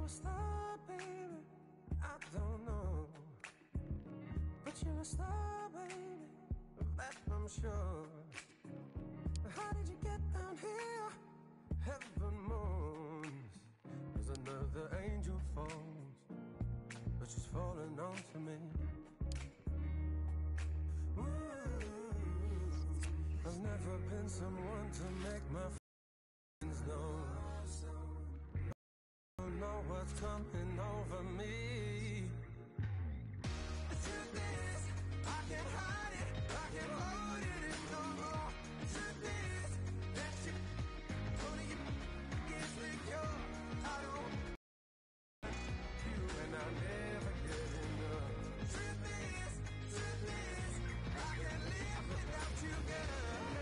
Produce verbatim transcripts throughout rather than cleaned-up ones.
a star, baby, I don't know. But you're a star, baby, of that I'm sure. How did you get down here? Heaven moans as another angel falls, but she's falling onto me. Ooh, I've never been someone to make my feelings known. I don't know what's coming over me. The truth is, I can't hide it, I can't hold it in no more. The truth is, that you, only you can't secure. I don't you and I'll never get enough. The truth is, truth is, I can't live without you, girl.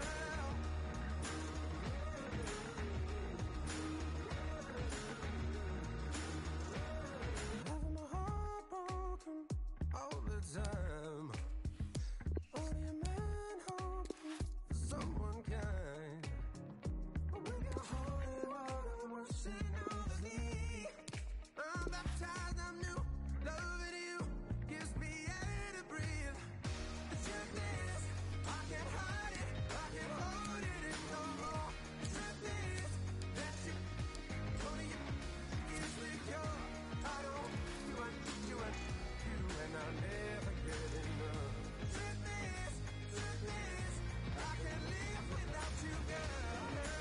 Having my heart broken all the time. Only a man hoping for someone kind. But we got holy water washing over me. I'm baptized, I'm new, loving you gives me air to breathe. The truth is, I can't hide it, I can't hold it in no more. The truth is, that you, only you is secure. I don't, you and, you and, you and I'll never get enough. The truth is, truth is, I can't live without you, girl.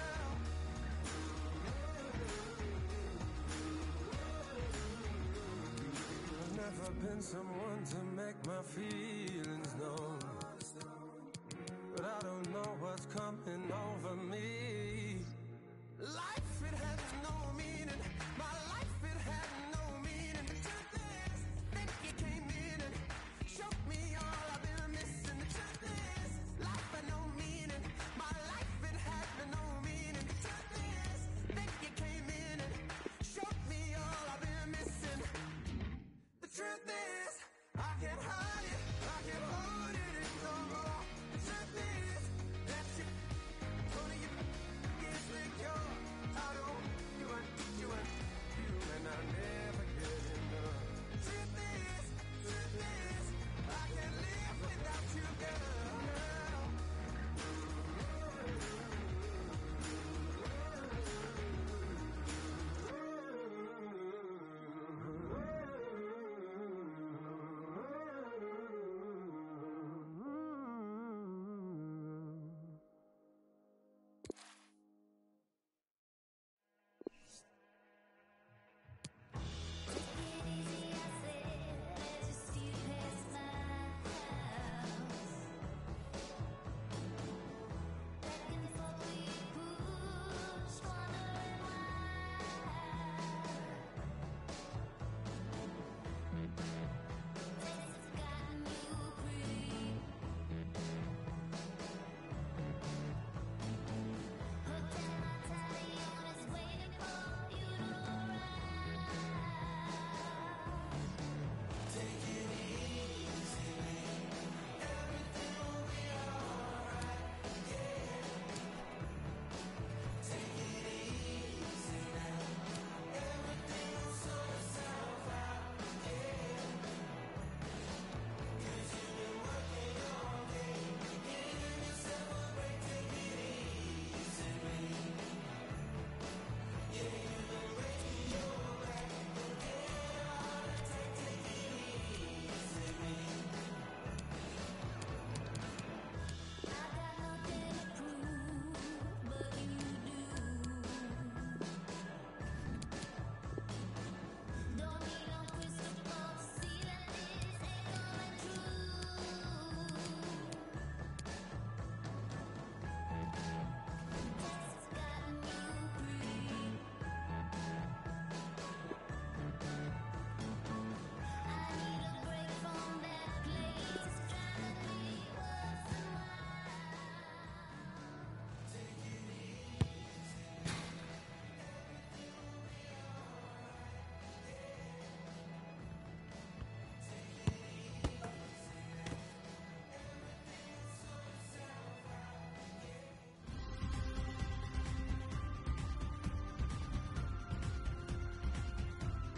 I've never been someone to make my feelings known, but I don't know what's coming over me. Life, it has no meaning. My life, it had no meaning. The truth is, then you came in and showed me all I've been missing. The truth is, life had no meaning. My life, it had no meaning. The truth is, then you came in and showed me all I've been missing. The truth is, I can't hide it, I can't hold it in no more. The truth is, that you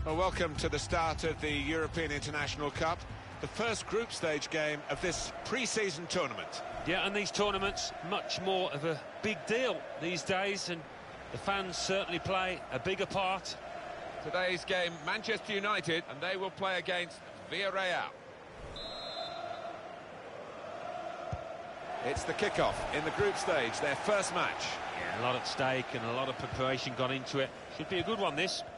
Well, welcome to the start of the European International Cup, the first group stage game of this pre-season tournament. Yeah, and these tournaments, much more of a big deal these days, and the fans certainly play a bigger part. Today's game, Manchester United, and they will play against Villarreal. It's the kickoff in the group stage, their first match. Yeah, a lot at stake and a lot of preparation gone into it. Should be a good one, this.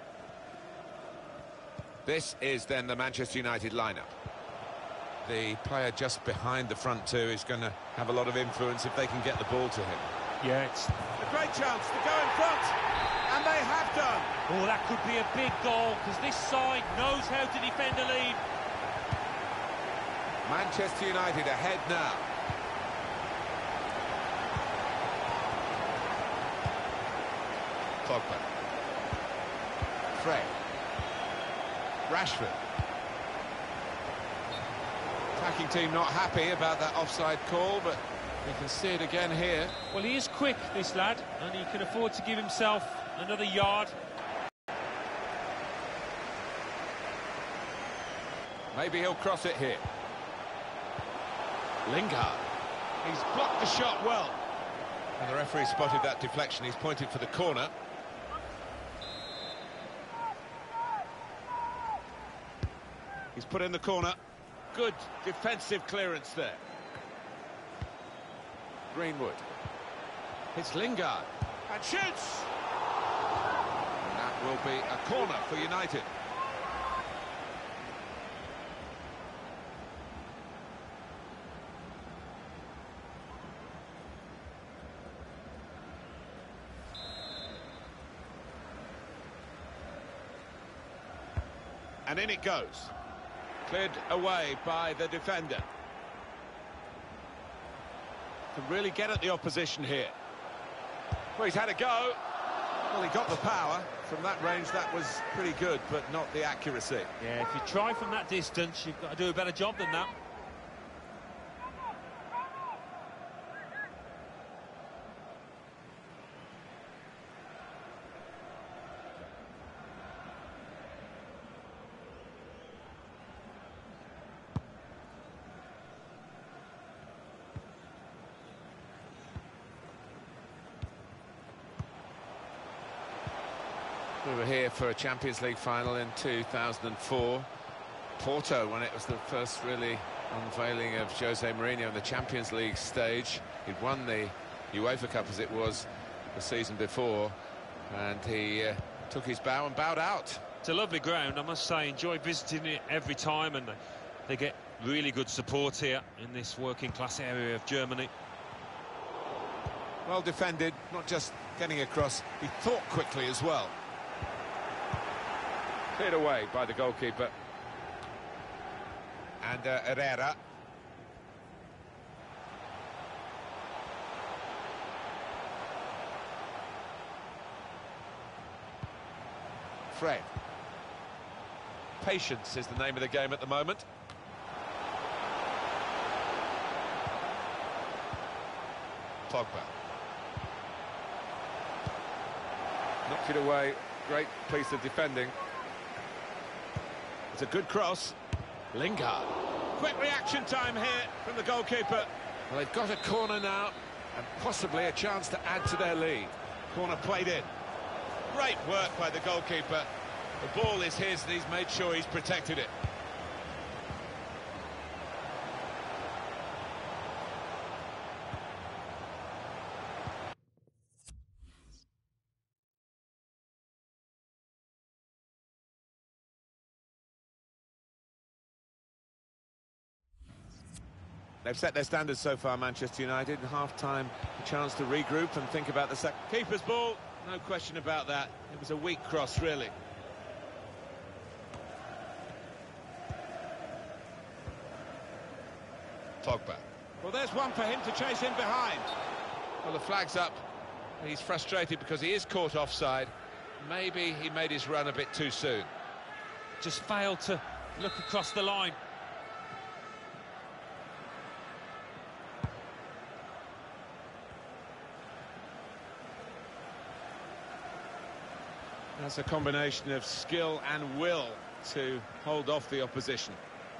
This is then the Manchester United lineup. The player just behind the front two is going to have a lot of influence if they can get the ball to him. Yeah, it's a great chance to go in front, and they have done. Oh, that could be a big goal, because this side knows how to defend a lead. Manchester United ahead now. Pogba. Fred. Rashford. Attacking team not happy about that offside call, but you can see it again here. Well, he is quick, this lad, and he can afford to give himself another yard. Maybe he'll cross it here. Lingard. He's blocked the shot well. And the referee spotted that deflection. He's pointed for the corner. He's put in the corner. Good defensive clearance there. Greenwood. It's Lingard. And shoots! And that will be a corner for United. And in it goes. Cleared away by the defender. Can really get at the opposition here. Well, he's had a go. Well, he got the power. From that range, that was pretty good, but not the accuracy. Yeah, if you try from that distance, you've got to do a better job than that. We were here for a Champions League final in two thousand four. Porto, when it was the first really unveiling of Jose Mourinho in the Champions League stage. He'd won the UEFA Cup as it was the season before, and he uh, took his bow and bowed out. It's a lovely ground, I must say. Enjoy visiting it every time, and they get really good support here in this working class area of Germany. Well defended, not just getting across, he thought quickly as well. Cleared away by the goalkeeper. And uh, Herrera. Fred. Patience is the name of the game at the moment. Pogba. Knocked it away. Great piece of defending. It's a good cross. Lingard. Quick reaction time here from the goalkeeper. Well, they've got a corner now, and possibly a chance to add to their lead. Corner played in. Great work by the goalkeeper. The ball is his, and he's made sure he's protected it. They've set their standards so far, Manchester United. In half-time, a chance to regroup and think about the second. Keeper's ball, no question about that. It was a weak cross, really. Pogba. Well, there's one for him to chase in behind. Well, the flag's up. He's frustrated because he is caught offside. Maybe he made his run a bit too soon. Just failed to look across the line. That's a combination of skill and will to hold off the opposition.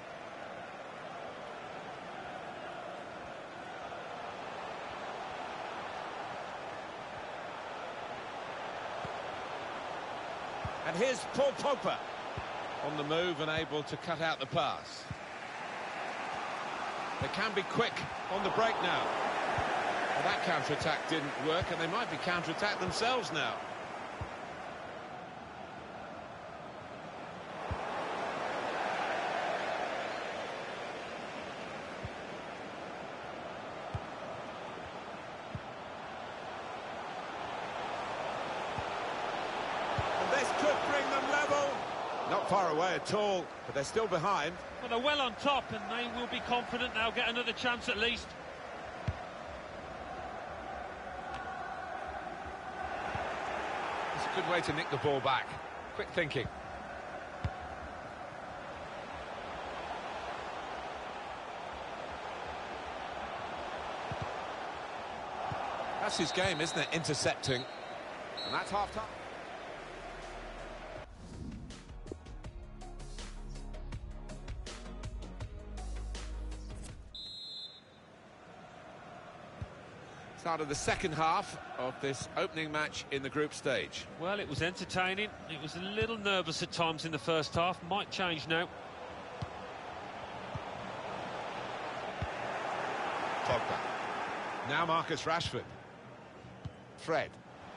And here's Paul Pogba on the move and able to cut out the pass. They can be quick on the break now. Well, that counter-attack didn't work, and they might be counter-attacked themselves now. And this could bring them level. Not far away at all, but they're still behind. Well, they're well on top, and they will be confident they'll get another chance at least. It's a good way to nick the ball back. Quick thinking. That's his game, isn't it? Intercepting. And that's half-time. Start of the second half of this opening match in the group stage. Well, it was entertaining. It was a little nervous at times in the first half. Might change now. Pogba. Now Marcus Rashford. Fred.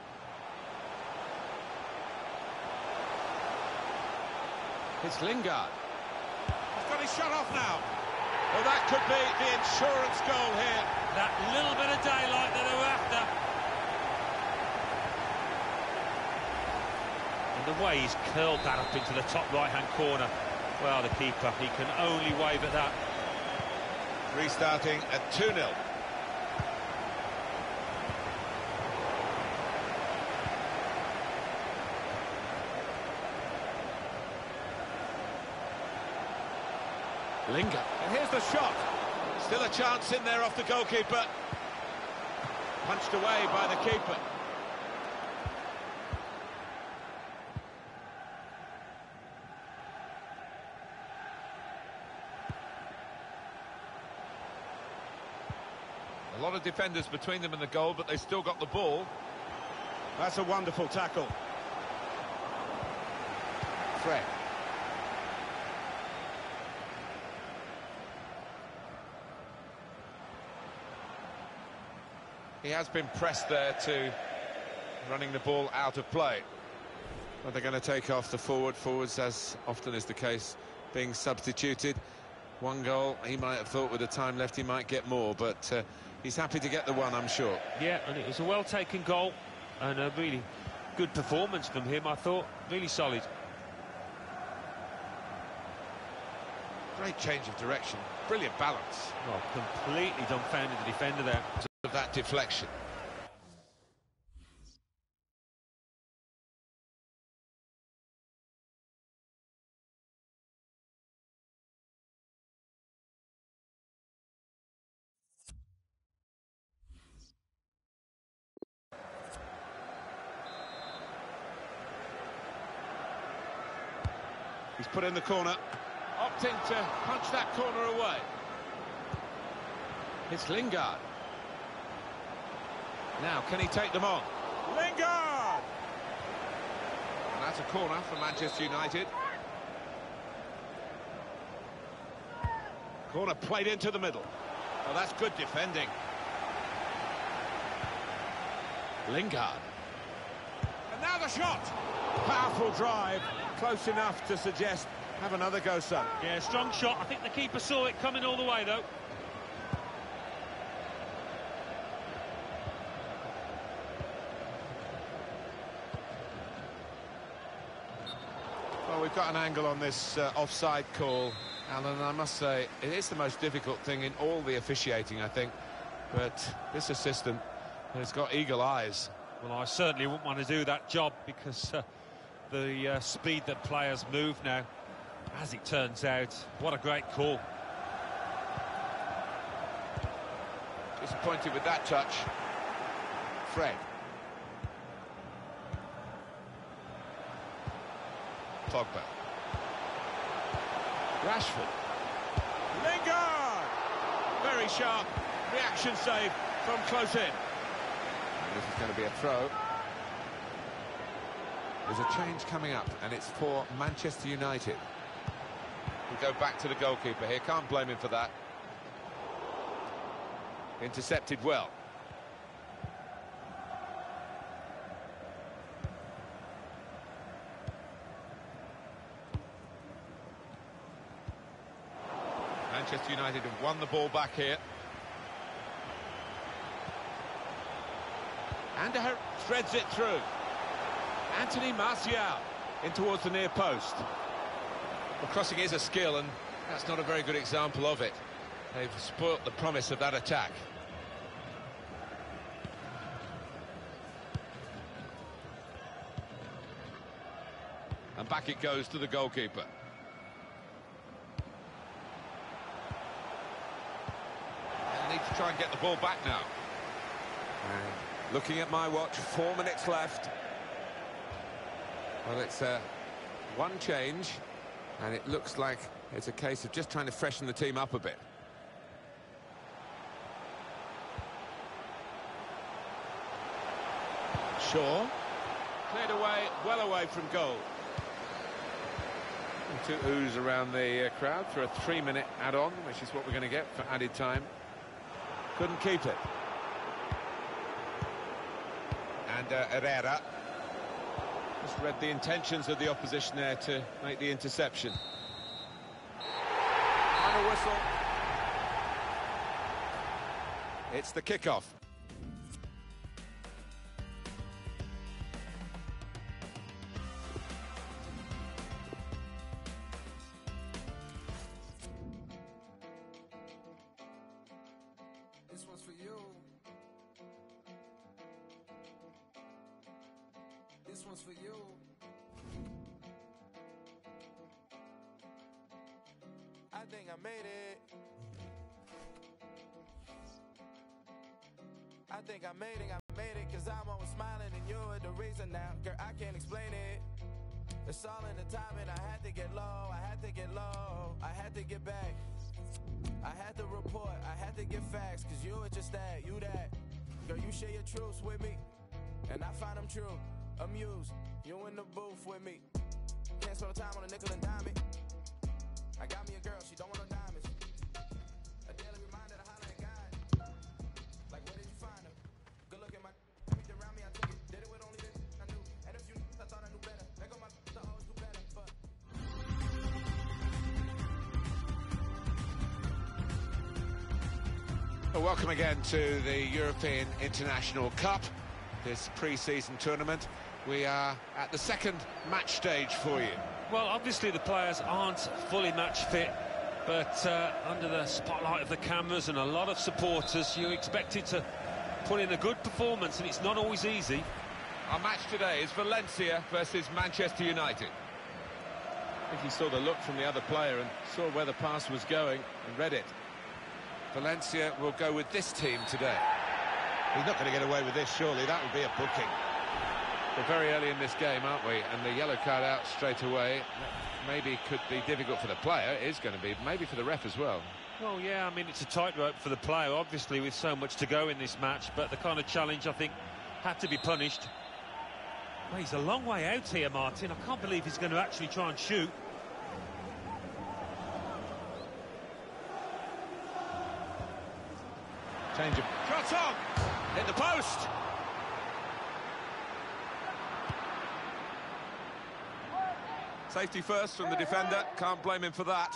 It's Lingard. He's got his shot off now. Well, that could be the insurance goal here. That little bit of daylight that they were after. And the way he's curled that up into the top right-hand corner. Well, the keeper, he can only wave at that. Restarting at two nil. Lingard. And here's the shot. Still a chance in there off the goalkeeper. Punched away by the keeper. A lot of defenders between them and the goal, but they still got the ball. That's a wonderful tackle. Fred. He has been pressed there to running the ball out of play. But they're going to take off the forward. Forwards, as often is the case, being substituted. One goal, he might have thought with the time left he might get more, but uh, he's happy to get the one, I'm sure. Yeah, and it was a well-taken goal and a really good performance from him, I thought. Really solid. Great change of direction. Brilliant balance. Well, completely dumbfounded the defender there. Of that deflection. He's put in the corner, opting to punch that corner away. It's Lingard. Now, can he take them on? Lingard! And that's a corner for Manchester United. Corner played into the middle. Oh, that's good defending. Lingard. And now the shot! Powerful drive, close enough to suggest have another go, son. Yeah, strong shot. I think the keeper saw it coming all the way, though. Well, we've got an angle on this uh, offside call, Alan, and I must say it is the most difficult thing in all the officiating, I think. But this assistant has got eagle eyes. Well, I certainly wouldn't want to do that job because uh, the uh, speed that players move now, as it turns out, what a great call. Disappointed with that touch. Fred. Pogba. Rashford. Lingard! Very sharp reaction save from close in. And this is going to be a throw. There's a change coming up, and it's for Manchester United. We'll go back to the goalkeeper here. Can't blame him for that. Intercepted well. Manchester United have won the ball back here. And threads it through. Anthony Martial in towards the near post. Well, crossing is a skill, and that's not a very good example of it. They've spoilt the promise of that attack. And back it goes to the goalkeeper. They need to try and get the ball back now. And looking at my watch, four minutes left. Well, it's uh, one change, and it looks like it's a case of just trying to freshen the team up a bit. Shaw. Cleared away, well away from goal. And two oohs around the uh, crowd for a three-minute add-on, which is what we're going to get for added time. Couldn't keep it. And uh, Herrera just read the intentions of the opposition there to make the interception. Final whistle. It's the kickoff. This one's for you. This one's for you. I think I made it. I think I made it, I made it, cause I'm always smiling and you're the reason now. Girl, I can't explain it. It's all in the timing. I had to get low, I had to get low, I had to get back. I had to report, I had to get facts, cause you are just that, you that. Girl, you share your truths with me, and I find them true. Amused, you in the booth with me. Can't spend time on a nickel and dime it. I got me a girl, she don't want no diamonds. A daily reminder to holler at God. Like, where did you find her? Good look at my everything around me, I took it. Did it with only this I knew. And if you I thought I knew better. Let go my to always do better, but Well, welcome again to the European International Cup, this pre-season tournament. We are at the second match stage for you. Well, obviously the players aren't fully match fit, but uh, under the spotlight of the cameras and a lot of supporters, you're expected to put in a good performance, and it's not always easy. Our match today is Valencia versus Manchester United. I think he saw the look from the other player and saw where the pass was going and read it. Valencia will go with this team today. He's not going to get away with this, surely. That would be a booking. We're very early in this game, aren't we? And the yellow card out straight away maybe could be difficult for the player. It is going to be, maybe for the ref as well. Well, yeah, I mean, it's a tightrope for the player, obviously, with so much to go in this match, but the kind of challenge, I think, had to be punished. Well, he's a long way out here, Martin. I can't believe he's going to actually try and shoot. Change of shot on! Hit the post! Safety first from the defender, can't blame him for that.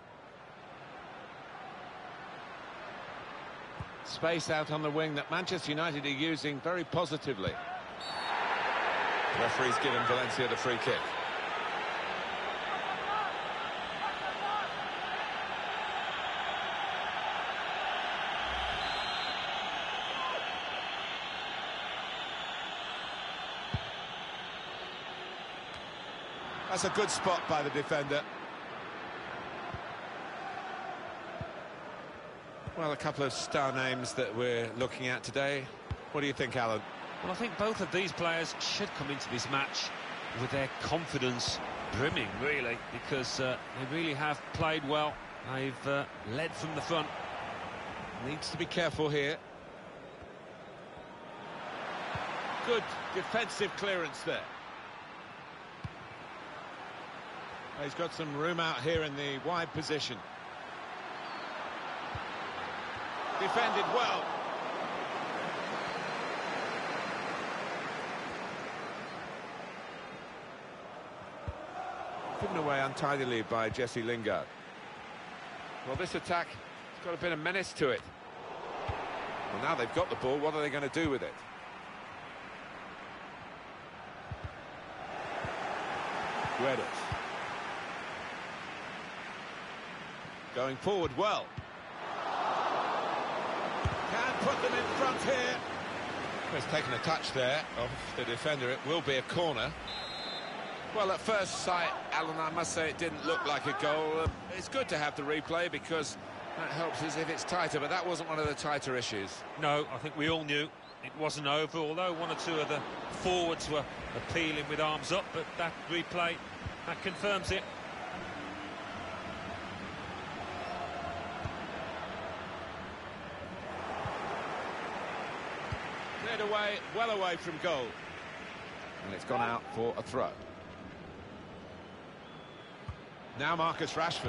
Space out on the wing that Manchester United are using very positively. The referee's given Valencia the free kick. That's a good spot by the defender. Well, a couple of star names that we're looking at today. What do you think, Alan? Well, I think both of these players should come into this match with their confidence brimming, really, because uh, they really have played well. They've uh, led from the front. Needs to be careful here. Good defensive clearance there. He's got some room out here in the wide position. Defended well. Given away untidily by Jesse Lingard. Well, this attack has got a bit of menace to it. Well, now they've got the ball, what are they going to do with it? Guedes. Going forward well. Can put them in front here. He's taken a touch there of the defender. It will be a corner. Well, at first sight, Alan, I must say it didn't look like a goal. Uh, it's good to have the replay because that helps us if it's tighter, but that wasn't one of the tighter issues. No, I think we all knew it wasn't over, although one or two of the forwards were appealing with arms up, but that replay, that confirms it. Cleared away, well away from goal. And it's gone out for a throw. Now Marcus Rashford.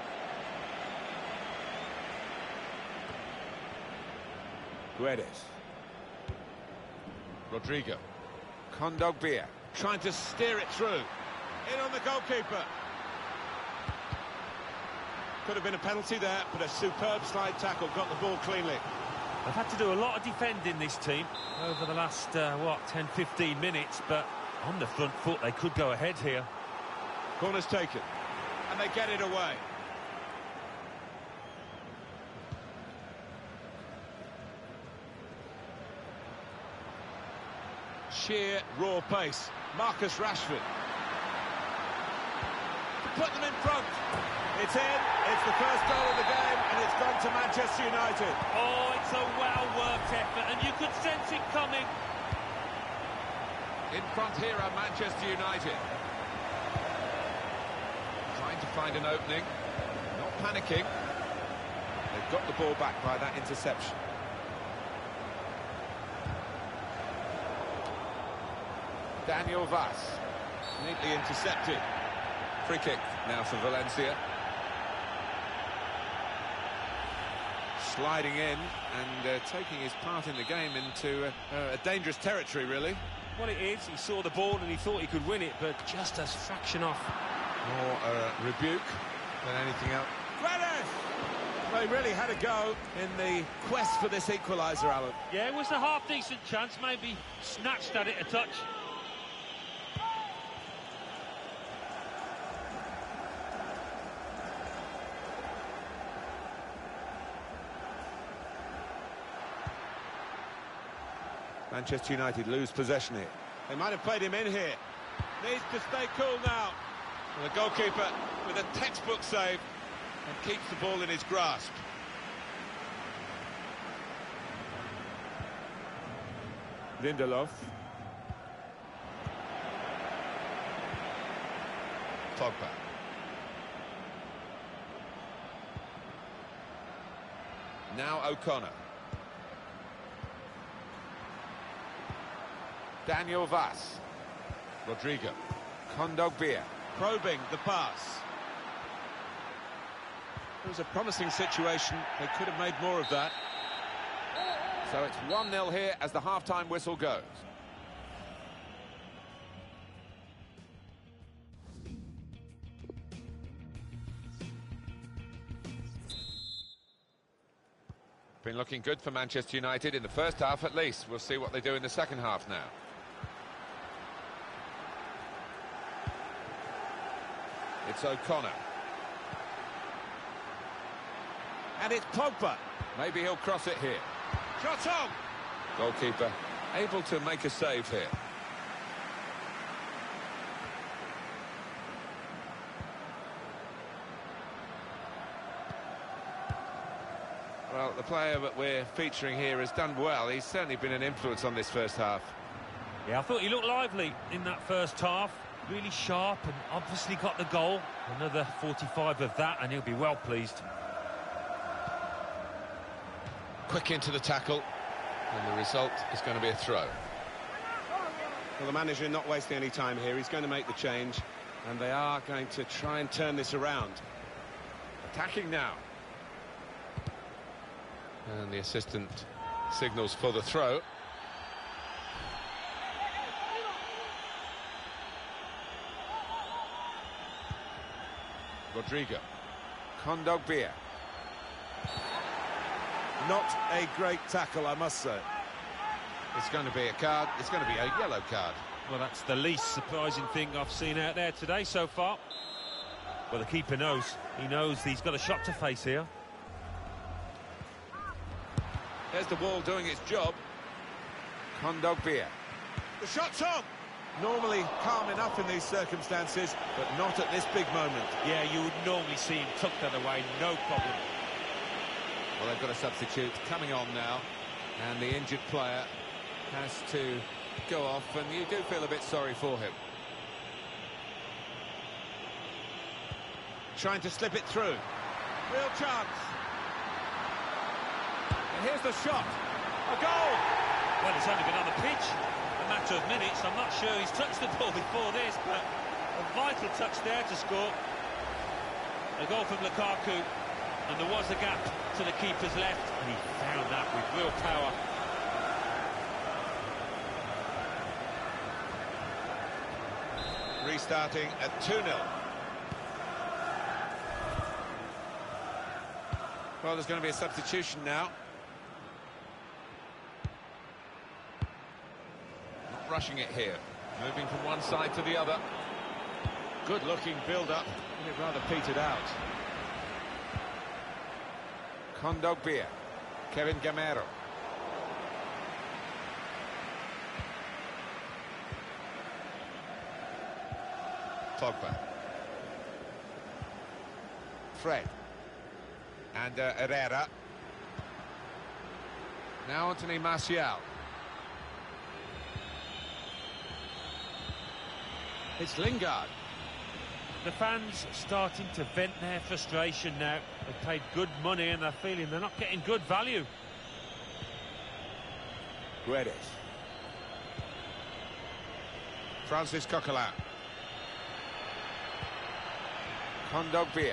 Guedes. Rodrigo. Kondogbia trying to steer it through. In on the goalkeeper. Could have been a penalty there, but a superb slide tackle, got the ball cleanly. They've had to do a lot of defending, this team, over the last, uh, what, ten, fifteen minutes, but on the front foot they could go ahead here. Corner's taken, and they get it away. Sheer raw pace. Marcus Rashford. To put them in front. It's in. It's the first goal of the game, and it's gone to Manchester United. Oh, it's a well-worked effort, and you could sense it coming. In front here are Manchester United. Trying to find an opening. Not panicking. They've got the ball back by that interception. Daniel Vaz. Neatly intercepted. Free kick now for Valencia. Sliding in and uh, taking his part in the game into uh, uh, a dangerous territory, really. What it is, he saw the ball and he thought he could win it, but just a fraction off. More uh, rebuke than anything else. Guedes! They really had a go in the quest for this equaliser, Alan. Yeah, it was a half-decent chance, maybe snatched at it a touch. Manchester United lose possession here. They might have played him in here. Needs to stay cool now. And the goalkeeper with a textbook save and keeps the ball in his grasp. Lindelof. Pogba. Now O'Connor. Daniel Vaz. Rodrigo. Kondogbia. Probing the pass. It was a promising situation. They could have made more of that. So it's one nil here as the half-time whistle goes. Been looking good for Manchester United in the first half at least. We'll see what they do in the second half now. It's O'Connor. And it's Pogba. Maybe he'll cross it here. Shot on! Goalkeeper able to make a save here. Well, the player that we're featuring here has done well. He's certainly been an influence on this first half. Yeah, I thought he looked lively in that first half. Really sharp and obviously got the goal. Another forty-five of that and he'll be well pleased. Quick into the tackle, and the result is going to be a throw. Well, the manager not wasting any time here. He's going to make the change, and they are going to try and turn this around. Attacking now. And the assistant signals for the throw. Rodrigo. Kondogbia. Not a great tackle, I must say. It's going to be a card. It's going to be a yellow card. Well, that's the least surprising thing I've seen out there today so far. Well, the keeper knows. He knows he's got a shot to face here. There's the ball doing its job. Kondogbia. The shot's on! Normally calm enough in these circumstances, but not at this big moment. Yeah, you would normally see him tuck that away, no problem. Well, they've got a substitute coming on now, and the injured player has to go off, and you do feel a bit sorry for him. Trying to slip it through. Real chance. And here's the shot. A goal! Well, he's only been on the pitch a matter of minutes. I'm not sure he's touched the ball before this, but a vital touch there to score. A goal from Lukaku, and there was a gap to the keeper's left, and he found that with real power. Restarting at two nil. Well, there's going to be a substitution now. Not rushing it here. Moving from one side to the other. Good-looking build-up. It rather petered out. Kondogbia. Kevin Gamero. Pogba. Fred. And uh, Herrera. Now Anthony Martial. It's Lingard. The fans starting to vent their frustration now. They've paid good money and they're feeling they're not getting good value. Guedes. Francis Coquelin. Kondogbia.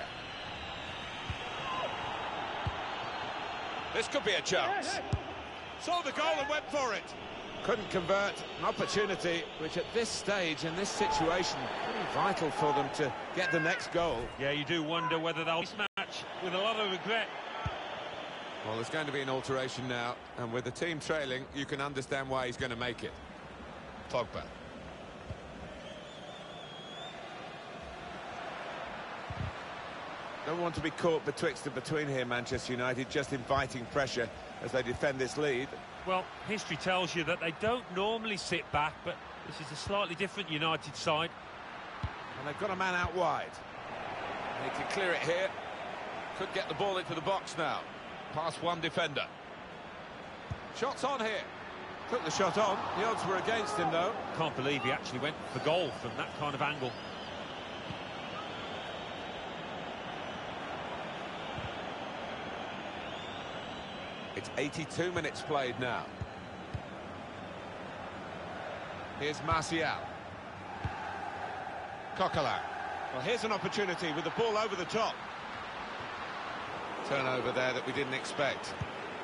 This could be a chance. Saw the goal and went for it. Couldn't convert. An opportunity which at this stage, in this situation, pretty vital for them to get the next goal. Yeah, you do wonder whether they'll match with a lot of regret. Well, there's going to be an alteration now, and with the team trailing, you can understand why he's going to make it. Pogba. Don't want to be caught betwixt and between here, Manchester United, just inviting pressure as they defend this lead. Well, history tells you that they don't normally sit back, but this is a slightly different United side. And they've got a man out wide. They can clear it here. Could get the ball into the box now. Past one defender. Shots on here. Took the shot on. The odds were against him, though. Can't believe he actually went for goal from that kind of angle. It's eighty-two minutes played now. Here's Martial. Coquelin. Well, here's an opportunity with the ball over the top. Turnover there that we didn't expect.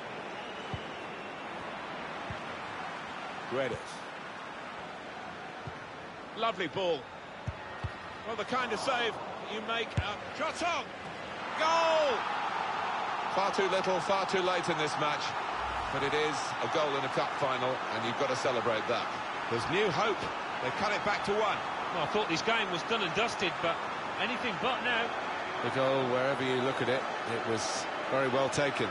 Guedes. Lovely ball. Well, the kind of save you make. Uh, shot on! Goal! Far too little, far too late in this match. But it is a goal in a cup final, and you've got to celebrate that. There's new hope. They cut it back to one. Well, I thought this game was done and dusted, but anything but now. The goal, wherever you look at it, it was very well taken.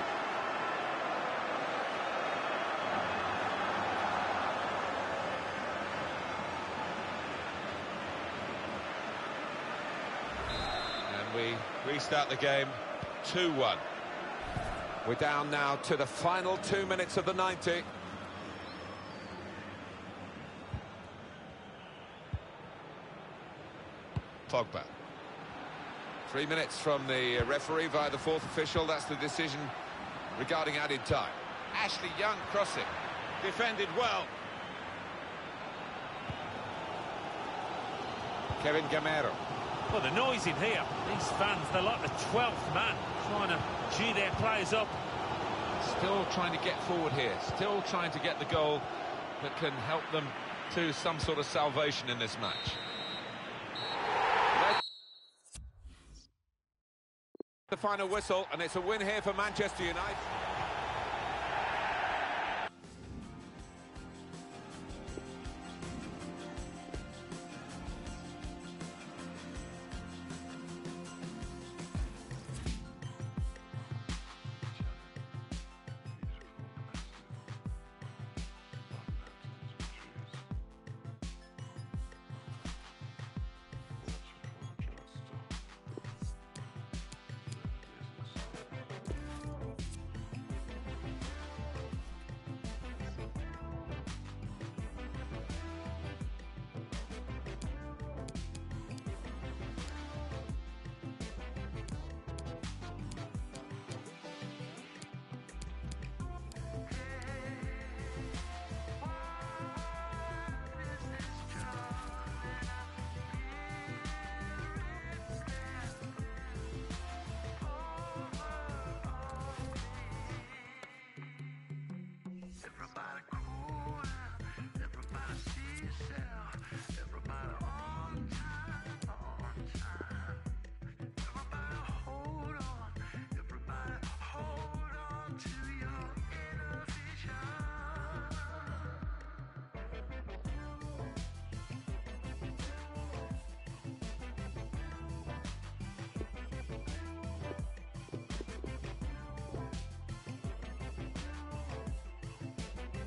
And we restart the game two one. We're down now to the final two minutes of the ninety. Pogba. Three minutes from the referee via the fourth official. That's the decision regarding added time. Ashley Young crossing. Defended well. Kevin Gamero. Well, the noise in here, these fans, they're like the twelfth man trying to gee their players up. Still trying to get forward here. Still trying to get the goal that can help them to some sort of salvation in this match. The final whistle, and it's a win here for Manchester United.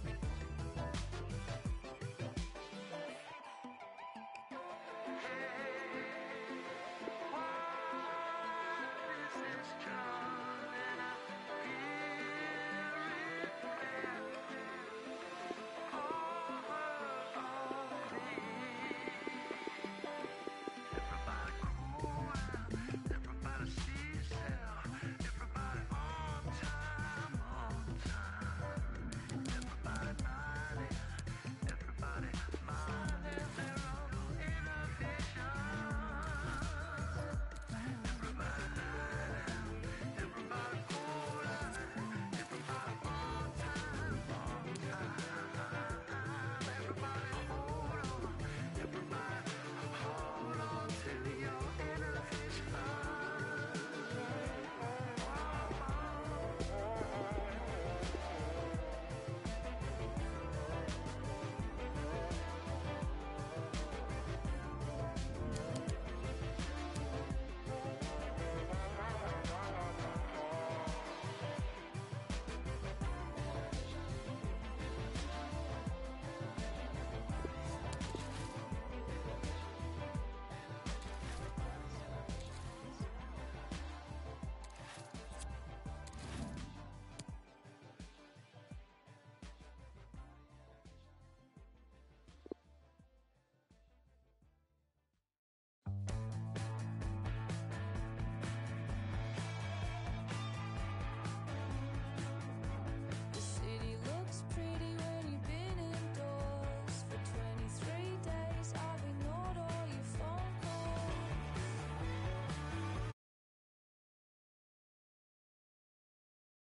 Hey.